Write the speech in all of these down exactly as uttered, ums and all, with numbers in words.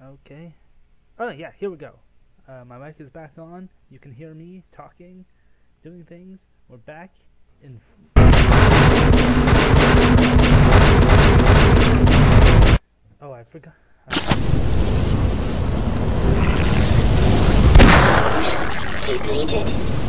Okay. Oh yeah, here we go. Uh, my mic is back on. You can hear me talking, doing things. We're back in. Oh, I forgot. Depleted.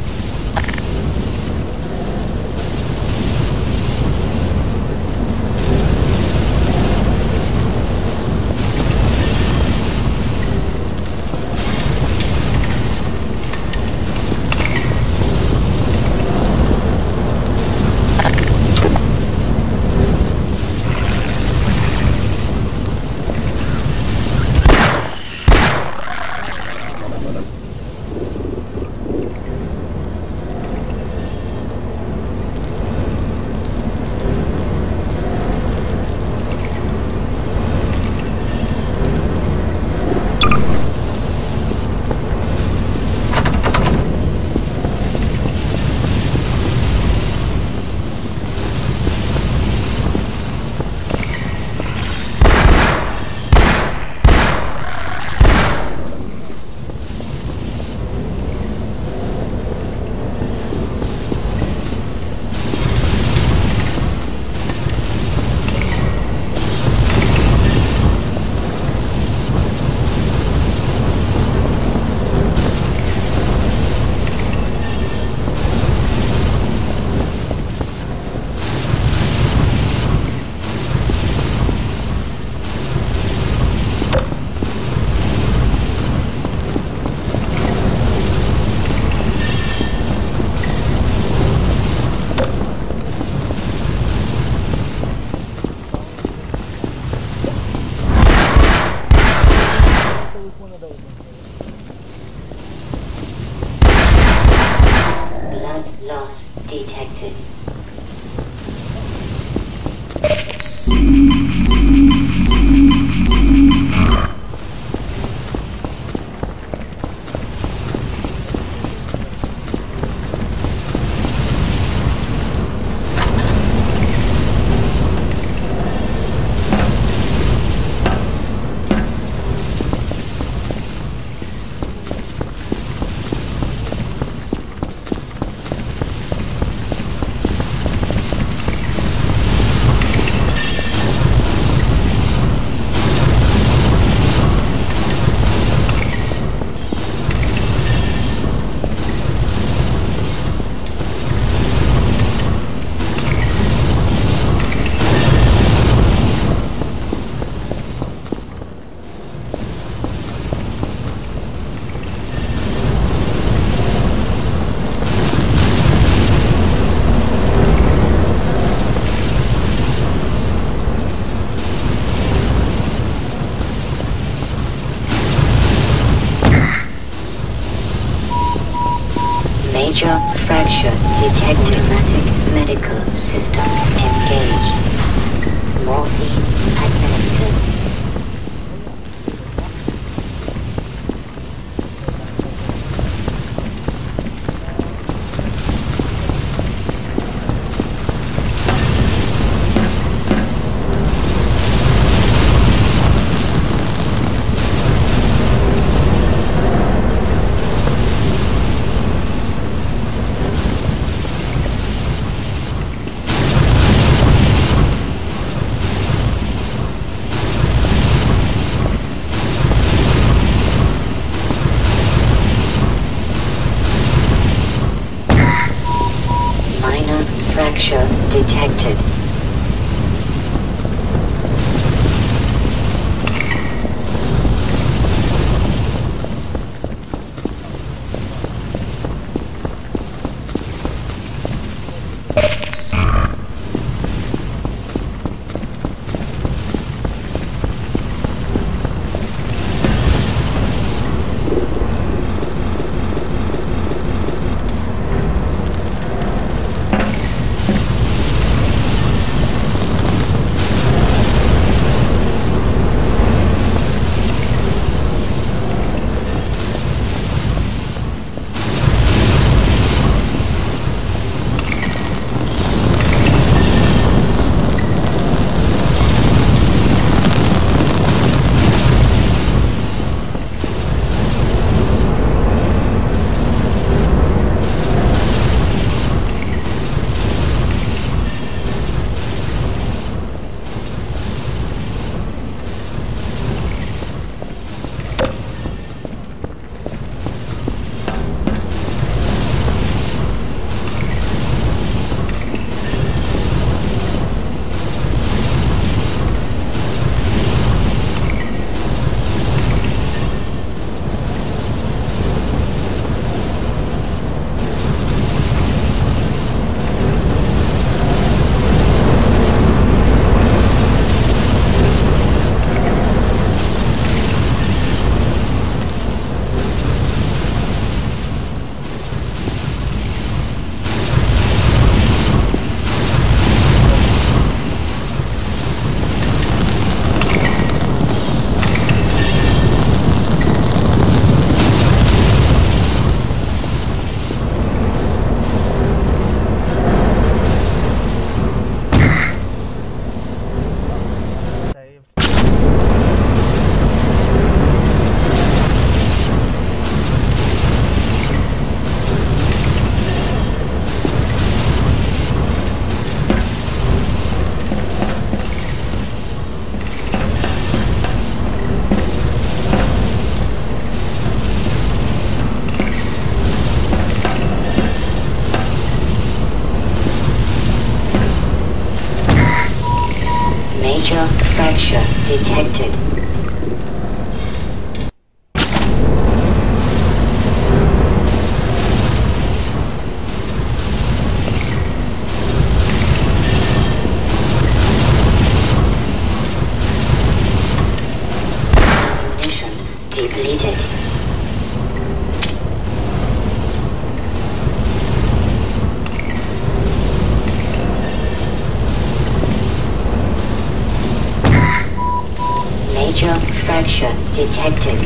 Blood loss detected. Major fracture detected. Automatic medical systems engaged. Morphine administered. detected. Ammunition depleted. Major fracture detected.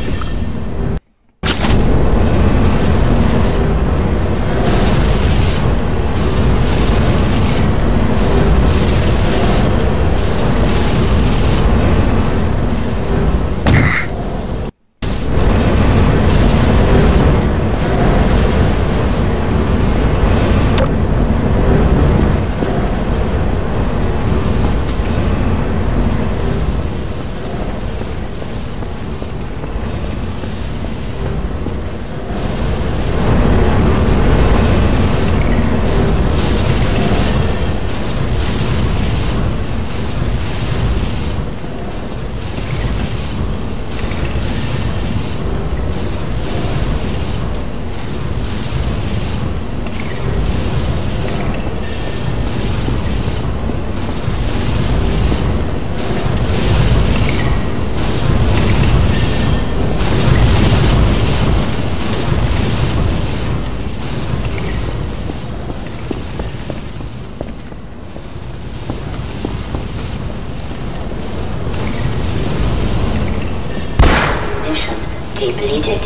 Depleted.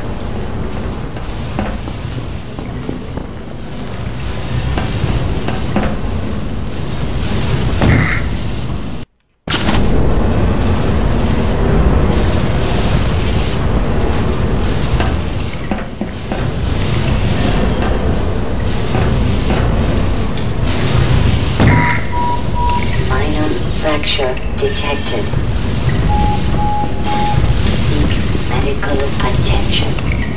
Minor fracture detected. Medical attention.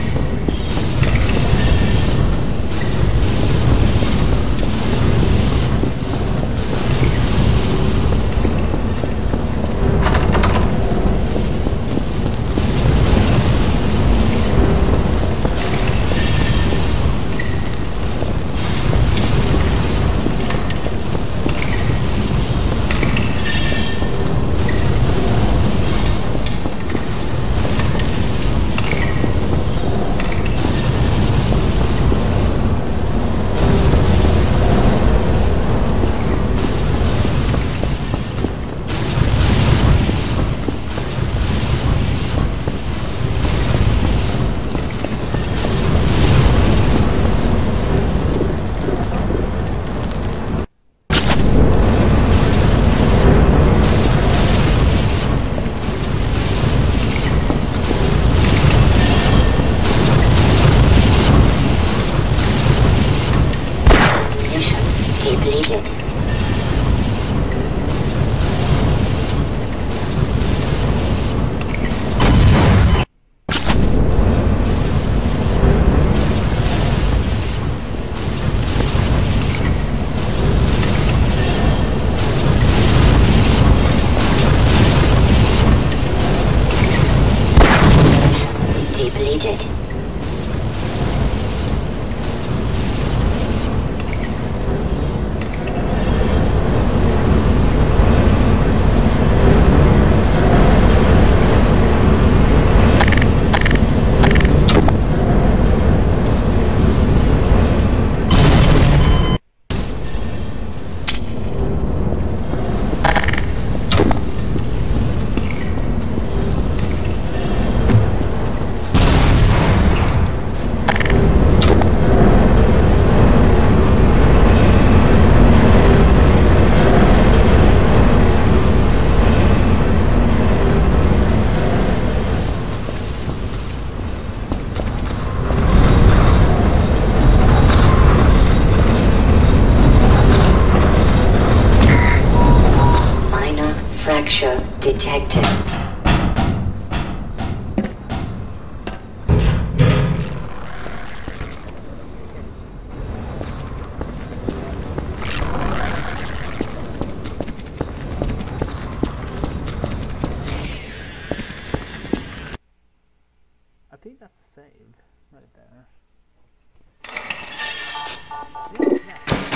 Depleted. Depleted. think that's a save right there. Yeah, yeah.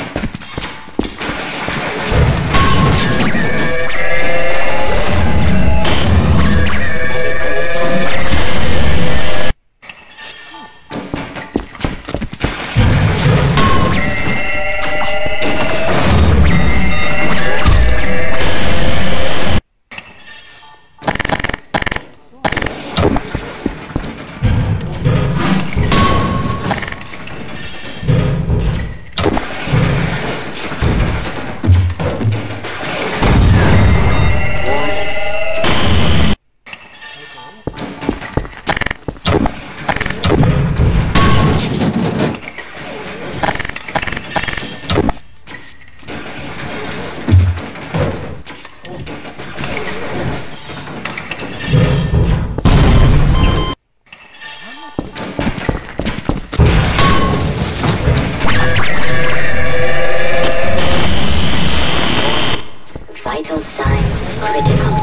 Vital signs critical.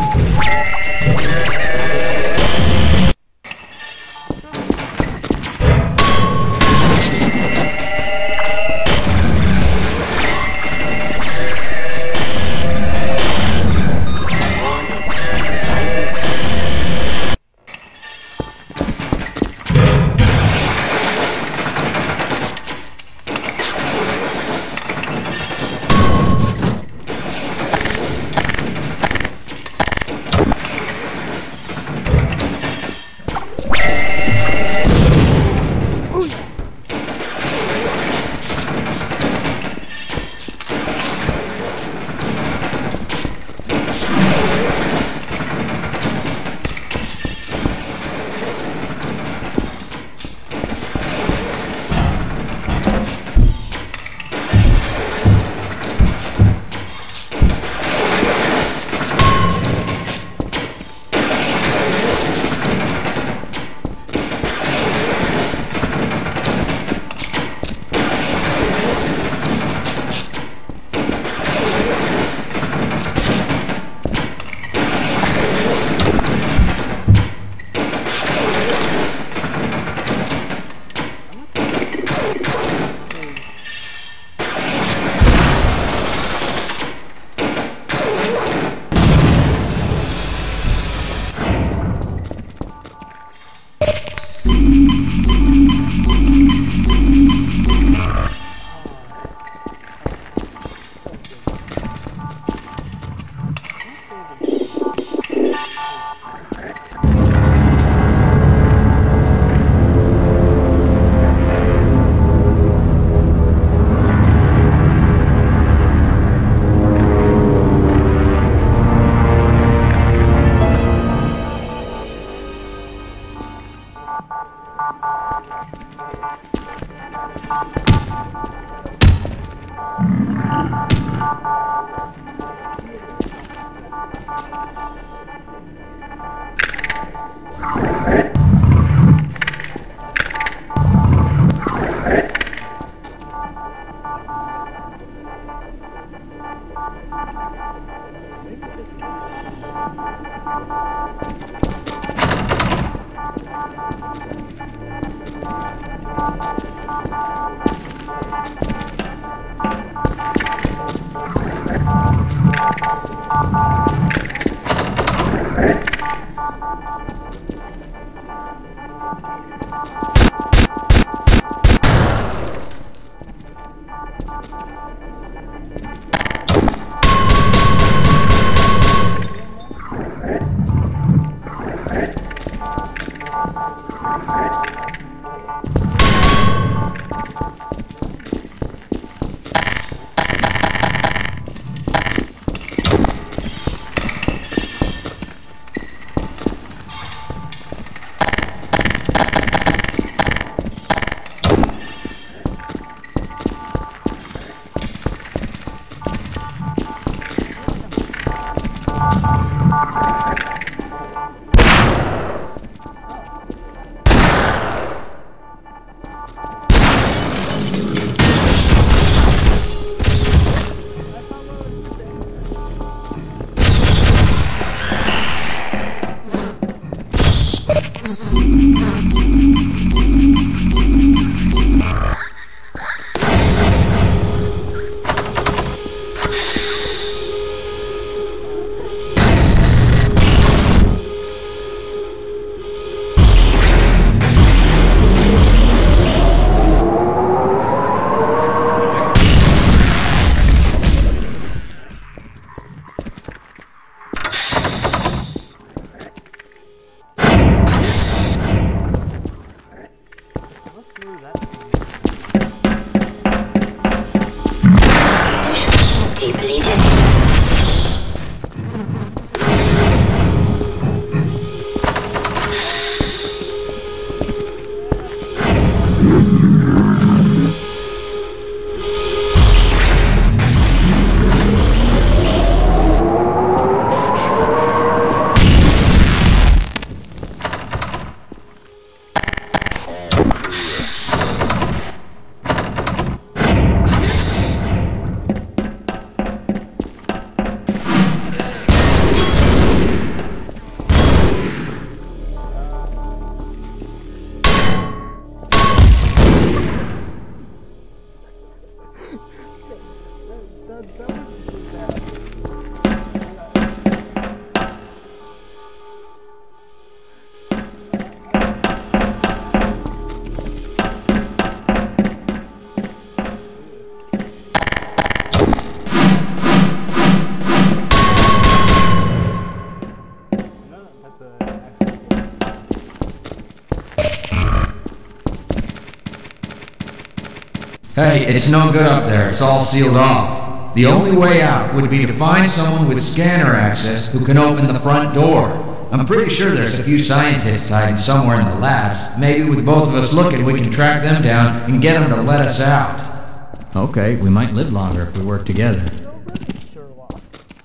Hey, it's no good up there. It's all sealed off. The only way out would be to find someone with scanner access who can open the front door. I'm pretty sure there's a few scientists hiding somewhere in the labs. Maybe with both of us looking, we can track them down and get them to let us out. Okay, we might live longer if we work together. You're right, Sherlock.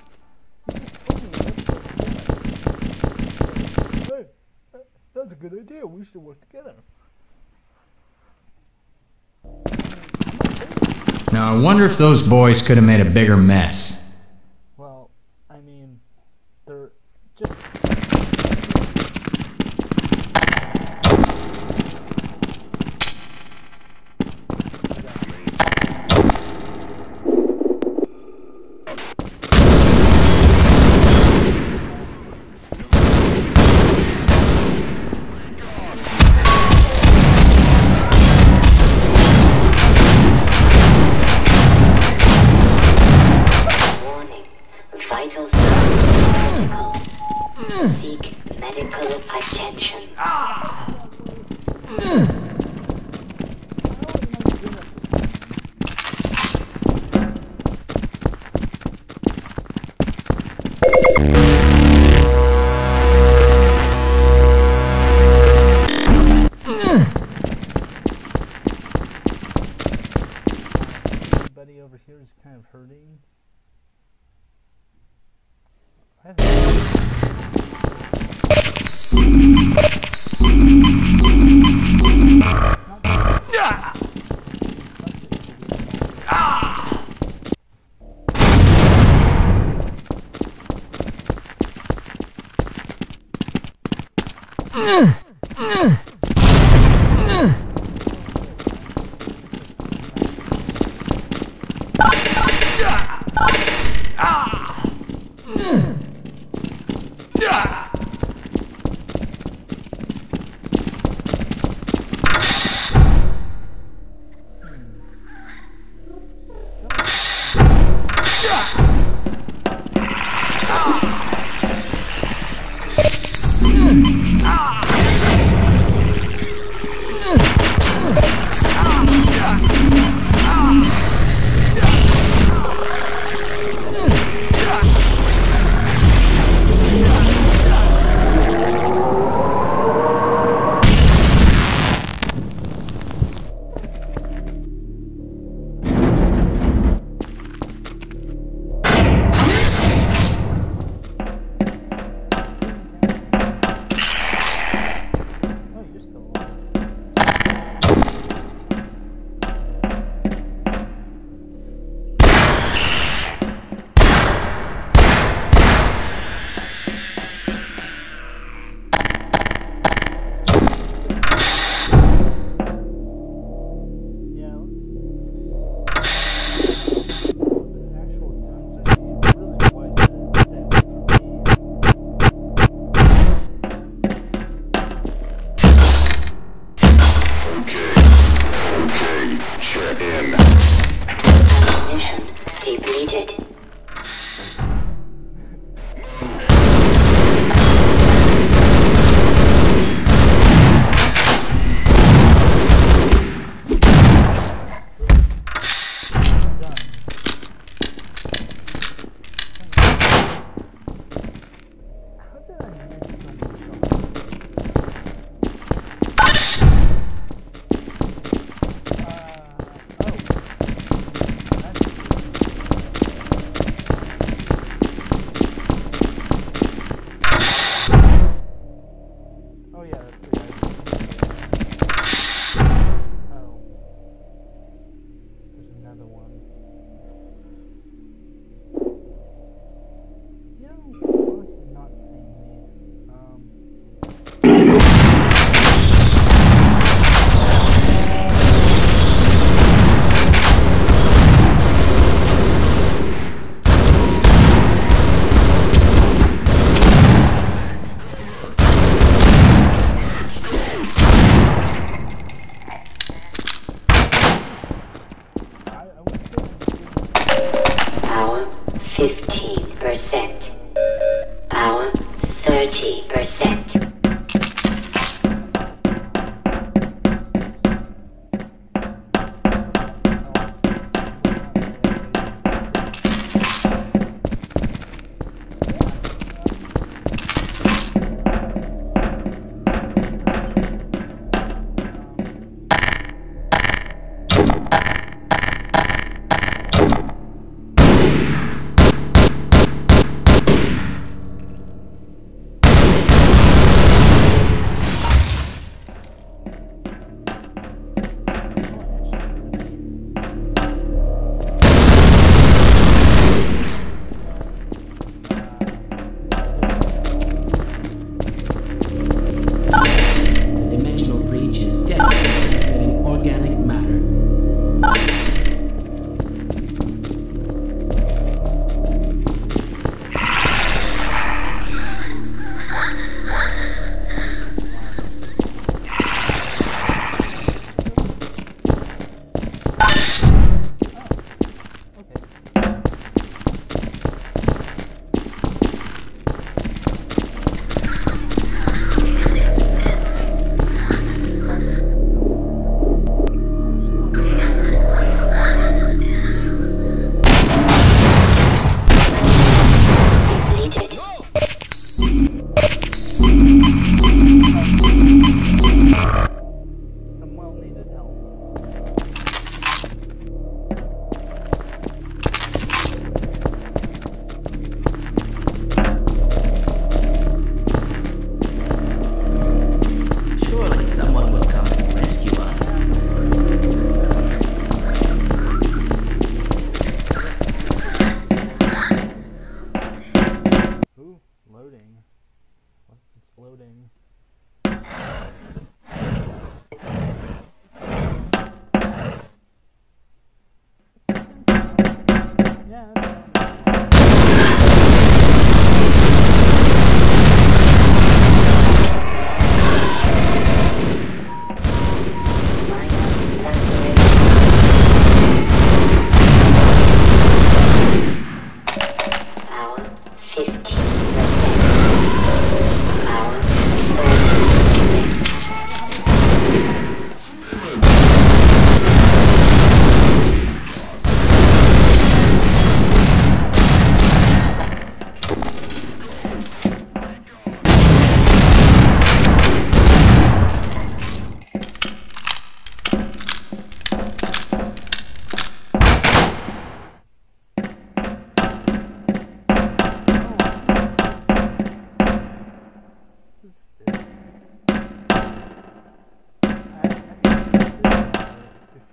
Hey, that's a good idea. We should work together. Now, I wonder if those boys could have made a bigger mess. Well, I mean, they're just... Vital signs critical. Seek medical attention. Everybody over here is kind of hurting. I have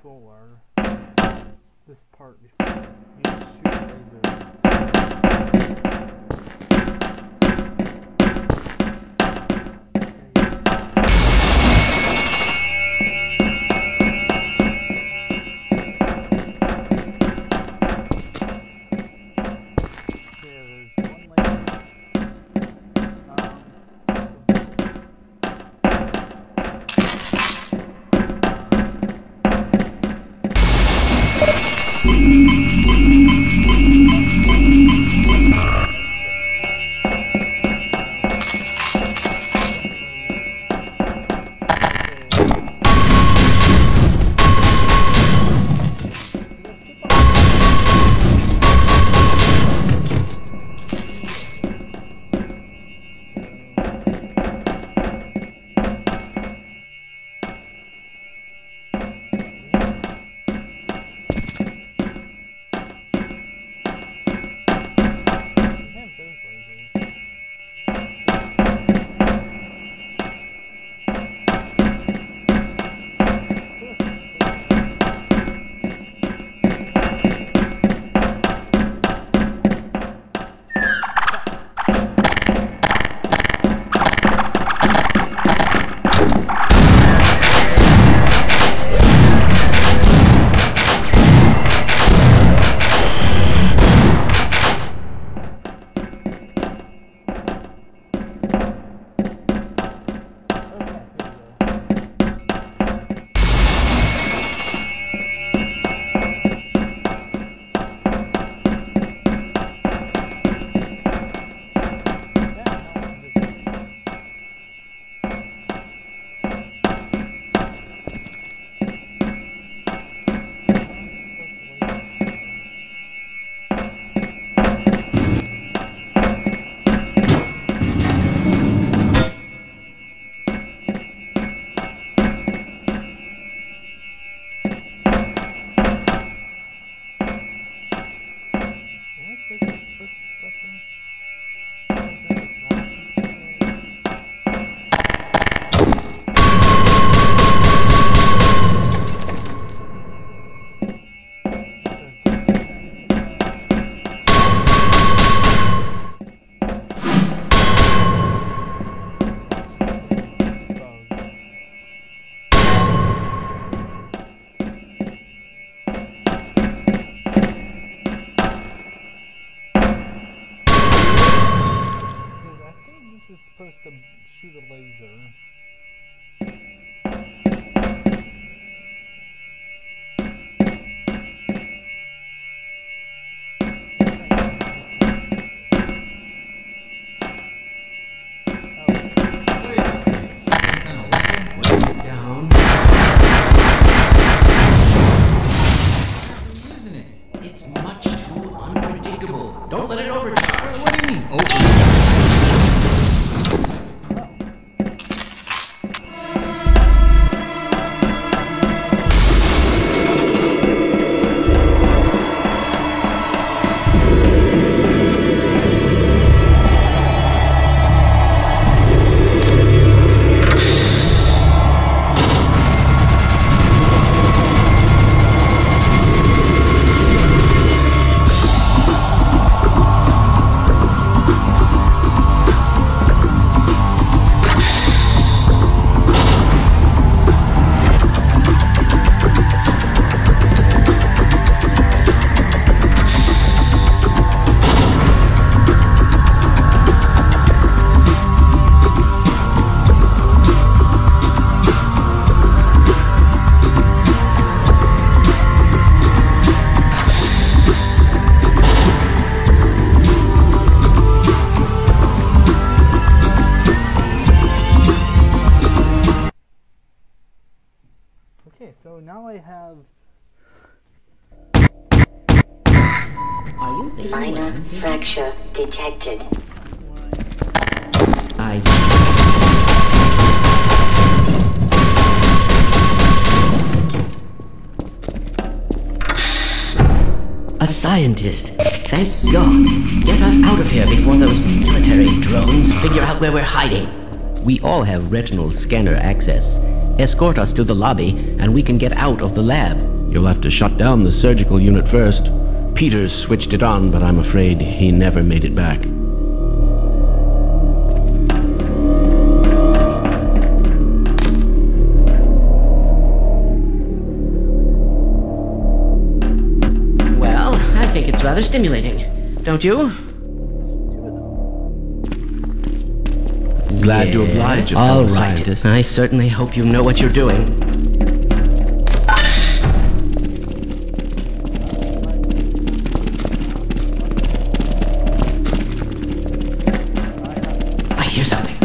before. This part before. You just shoot a laser. This is supposed to shoot a laser. Don't let it overcharge. What do you mean, over? Okay, so now I have... Are you minor fracture detected? I... A scientist. Thank God. Get us out of here before those military drones figure out where we're hiding. We all have retinal scanner access. Escort us to the lobby, and we can get out of the lab. You'll have to shut down the surgical unit first. Peters switched it on, but I'm afraid he never made it back. Well, I think it's rather stimulating. Don't you? Glad to oblige a fellow All right. scientist. I certainly hope you know what you're doing. I hear something.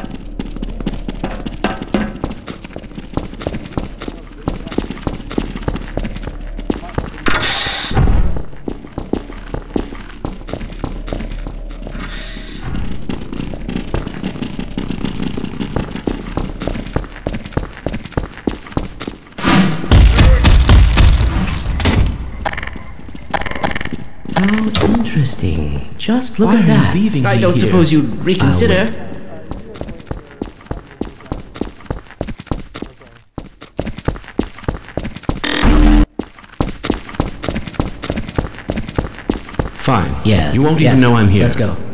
How interesting. Just look Why at are you that. leaving I me don't here? suppose you'd reconsider. Fine. Yeah. You won't yes. even know I'm here. Let's go.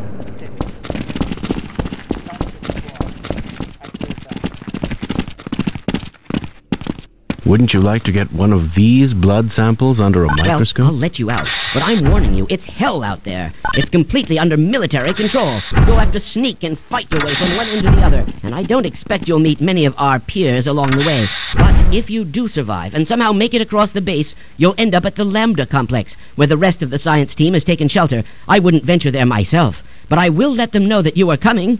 Wouldn't you like to get one of these blood samples under a microscope? Well, I'll let you out, but I'm warning you, it's hell out there. It's completely under military control. You'll have to sneak and fight your way from one end to the other, and I don't expect you'll meet many of our peers along the way. But if you do survive and somehow make it across the base, you'll end up at the Lambda complex, where the rest of the science team has taken shelter. I wouldn't venture there myself, but I will let them know that you are coming.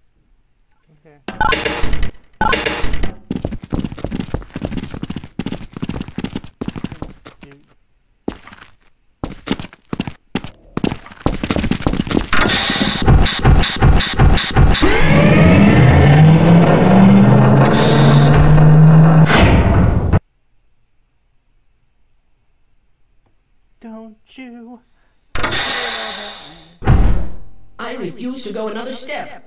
Don't you? I refuse to go another step.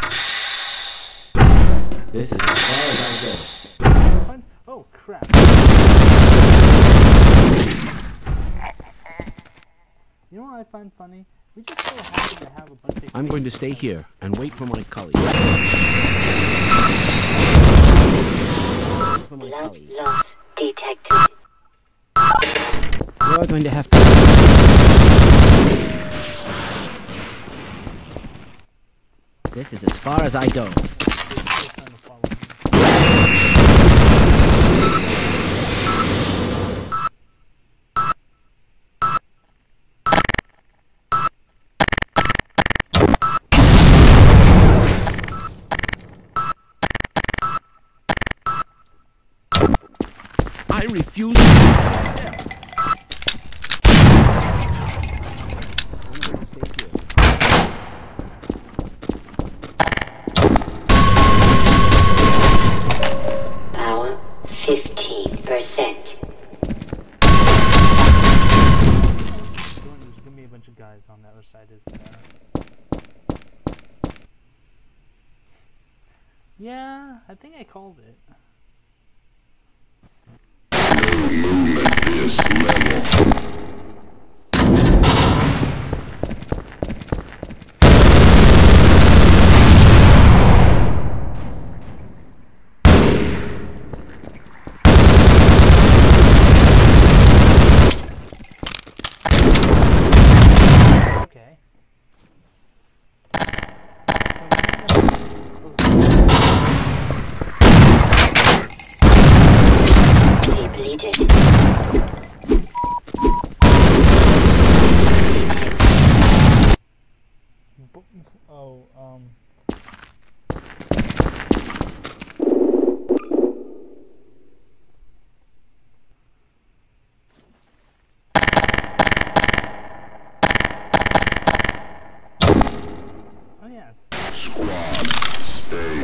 This is as far as I go. Oh crap. You know what I find funny? We just so happen to have a bunch of I'm going to stay here and wait for my colleagues. For my Blood colleagues. loss detected. You're going to have to... This is as far as I go. I refuse. Power fifteen percent. There's gonna be a bunch of guys on the other side, isn't there? Yeah, I think I called it. Okay. Depleted. Oh, um. Oh yeah. Squad, stay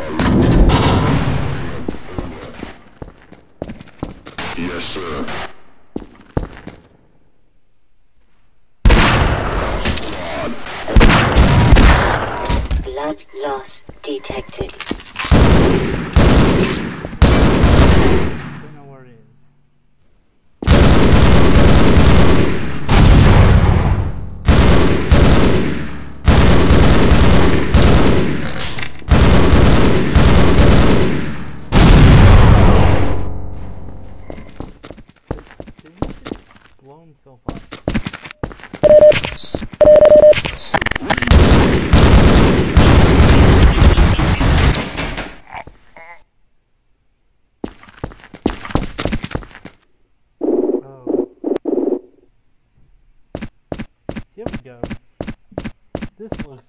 Yes, sir. Squad. Blood loss detected. I don't know where it is. so far. Oh. Here we go. This looks...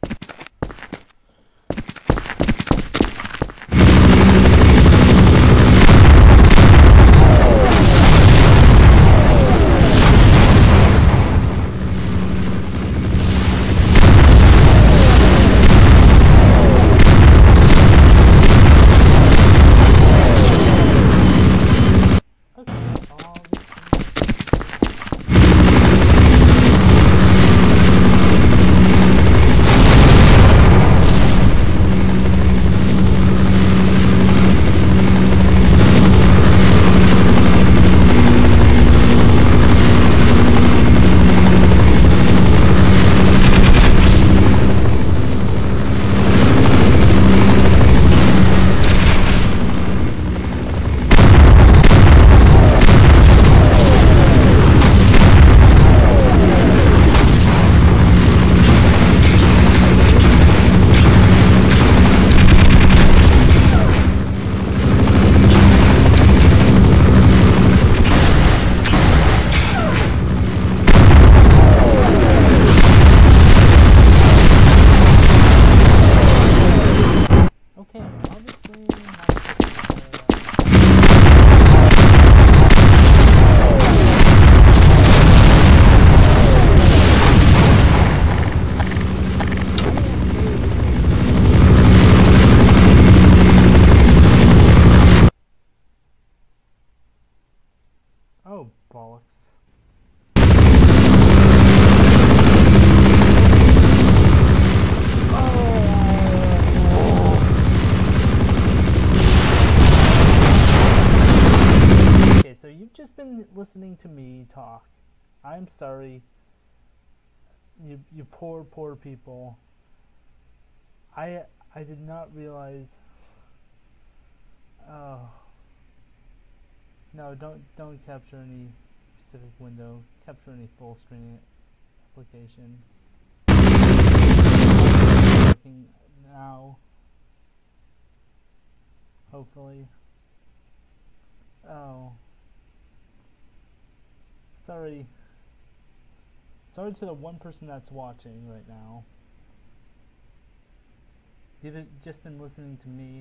Oh, bollocks. Okay, so you've just been listening to me talk. I'm sorry. You you poor, poor people. I I did not realize... Oh... No, don't don't capture any specific window. Capture any full screen application. Working now. Hopefully. Oh. Sorry. Sorry to the one person that's watching right now. You've just been listening to me.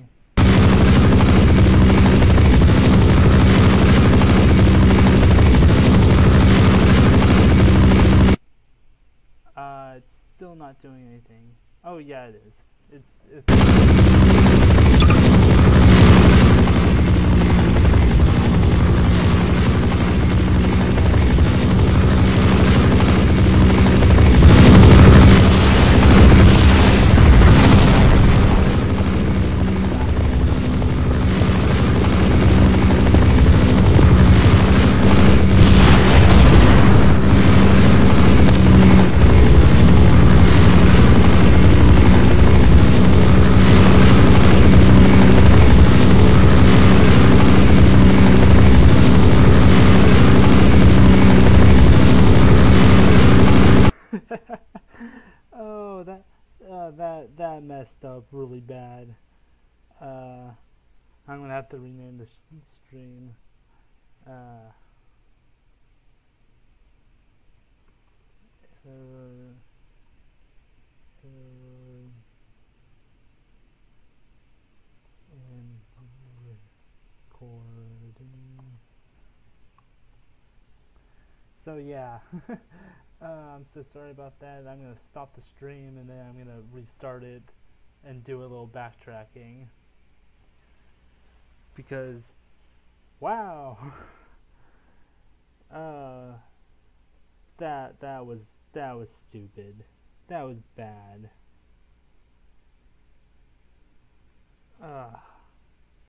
Uh, it's still not doing anything. Oh yeah, it is. It's it's. Oh, that uh, that that messed up really bad. Uh, I'm gonna have to rename the stream. Uh, error, error in recording. So yeah. Uh, I'm so sorry about that. I'm gonna stop the stream and then I'm gonna restart it and do a little backtracking because wow. uh that that was that was stupid. That was bad. Uh